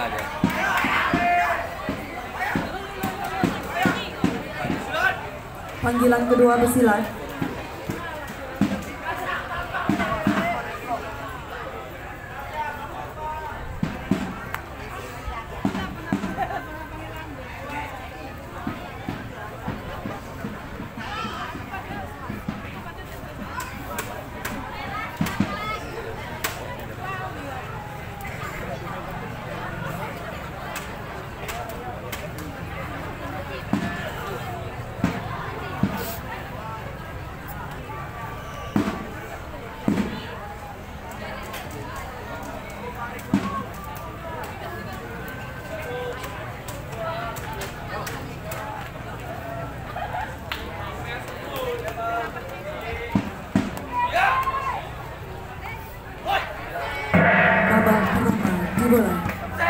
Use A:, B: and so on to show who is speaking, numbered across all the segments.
A: bola dia.
B: Panggilan kedua bersilat. Bola.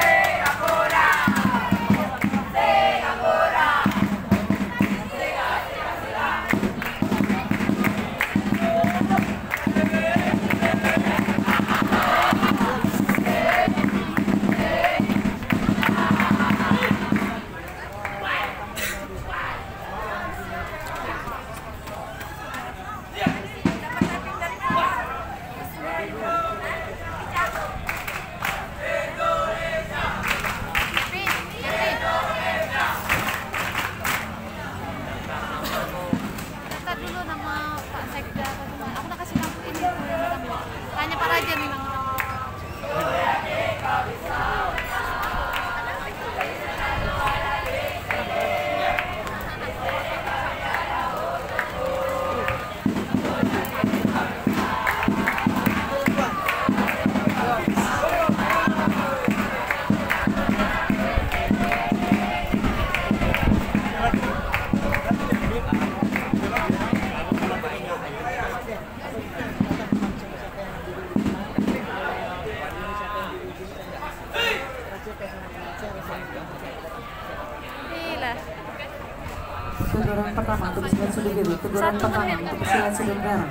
B: Teguran pertama untuk pesilat sudut biru. Teguran pertama untuk pesilat sudut merah.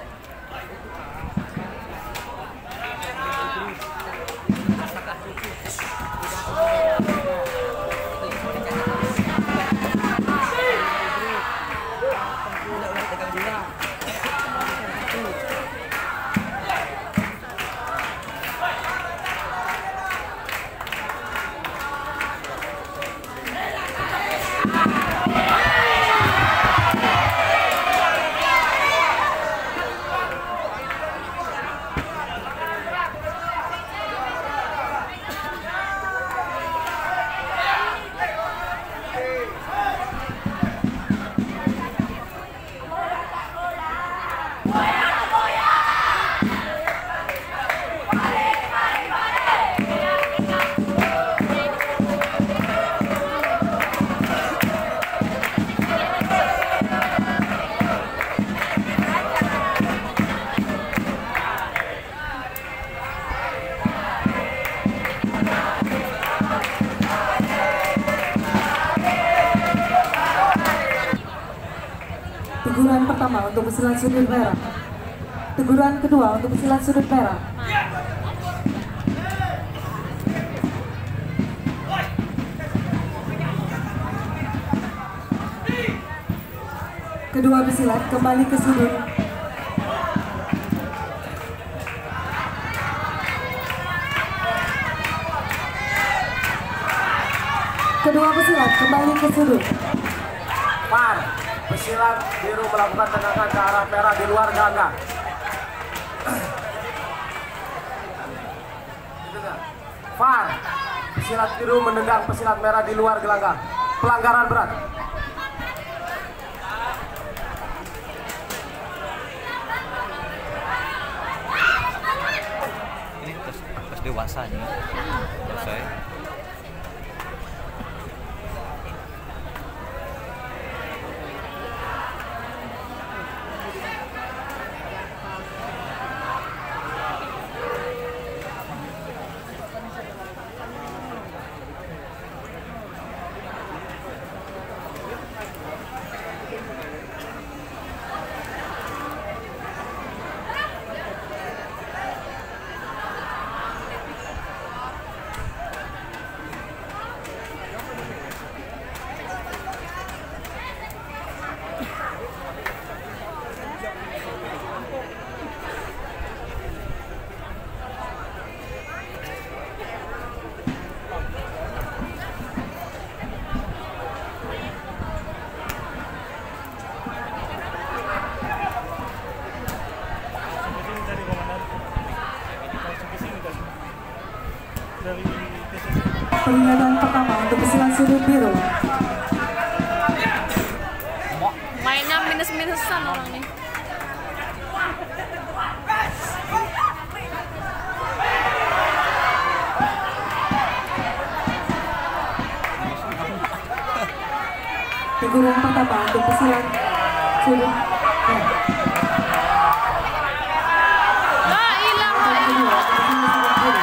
B: Teguran pertama untuk pesilat sudut merah. Teguran kedua untuk pesilat sudut merah. Kedua pesilat kembali ke sudut. Kedua pesilat kembali ke sudut.
C: Par, pesilat biru melakukan tendangan ke arah merah di luar gangga. Par, pesilat biru menendang pesilat merah di luar gelanggang. Pelanggaran berat.
A: Ini terus dewasa nih. Selesai.
B: Peringatan pertama untuk pesilat sudut biru.
D: Mainnya minus-minusan orang nih.
B: Teguran pertama untuk pesilat sudut merah.
D: Hilang.
B: Kedua untuk pesilat sudut biru.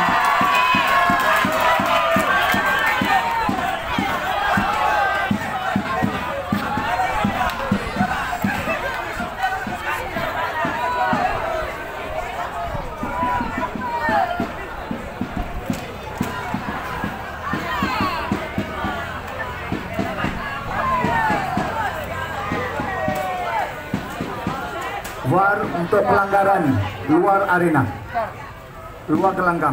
E: VAR untuk pelanggaran luar arena, luar gelanggang.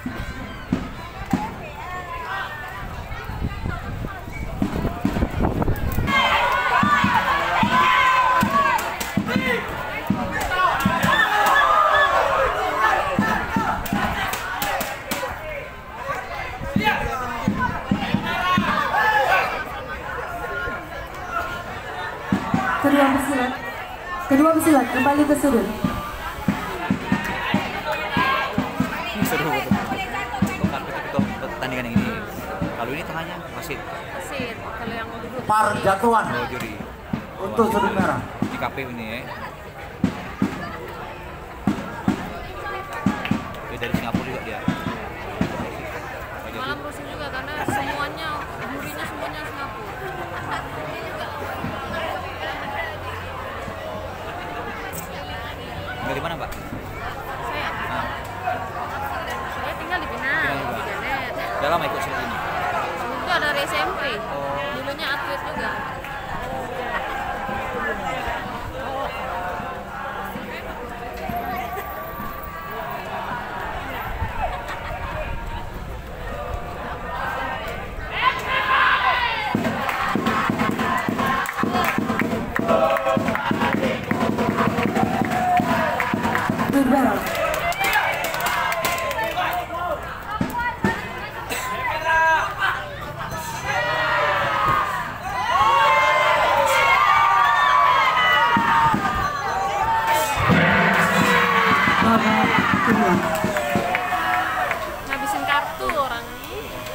B: Kedua pesilat kembali ke sudut.
A: Seru betul. Bukan betul pertandingan yang ini. Kalau ini tengahnya wasit.
D: Wasit. Kalau yang duduk.
E: VAR jatuhan
A: Oh, juri.
E: untuk sudut merah.
A: Di KPU ini ya. Dia dari Singapura juga dia.
D: Malam rusuh juga karena semuanya jurinya semuanya Singapura.
A: Tinggal di mana, Mbak?
D: Saya tinggal di Pinang, di Janet.
A: Udah lama ikut silat ini.
D: Juga dari SMP. Dulunya atlet juga.
B: Berbara. Kedua.
D: Ngabisin kartu orang ini.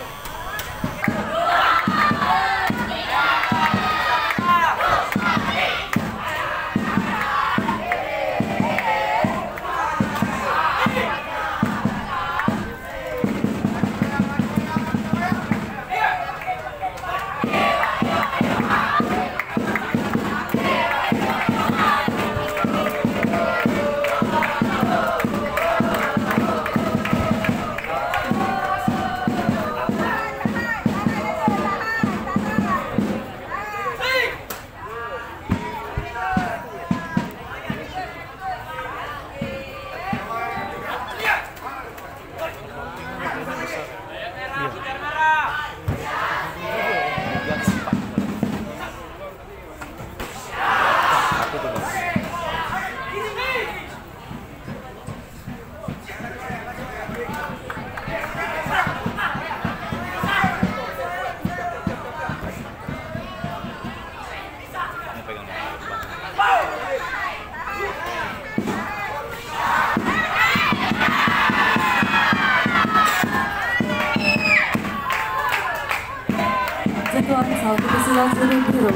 B: Jatuhan satu pesilat sudut biru.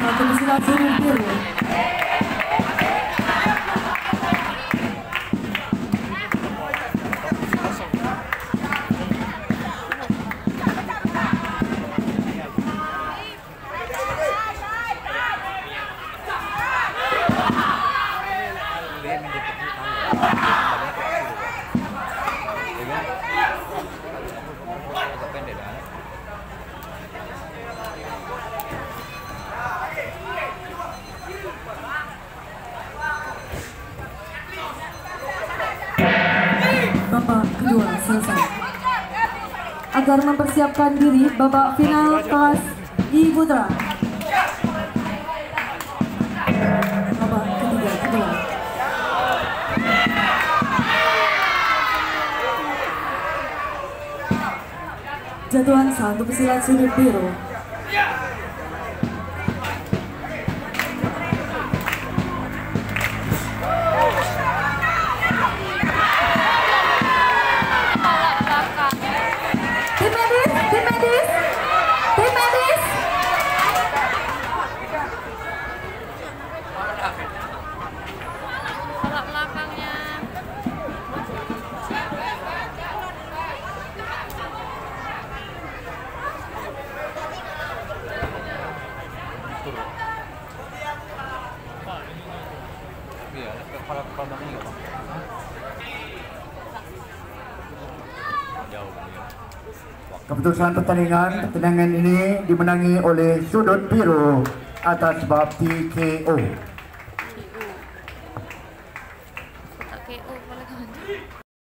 B: untuk pesilat sudut biru.
A: Dia main di tepi tahu. Badannya kecil juga. Ya kan? Agak pendek dah.
B: Babak kedua selesai. Agar mempersiapkan diri babak final kelas I Putra. Babak ketiga kedua. Jatuhan sah untuk pesilat sudut biru. Tim medis, tim medis, tim medis.
D: Tolak belakangnya.
A: Iya, kepala belakangnya enggak, Bang. Jauh dia.
E: Keputusan pertandingan ini dimenangi oleh sudut biru atas sebab TKO.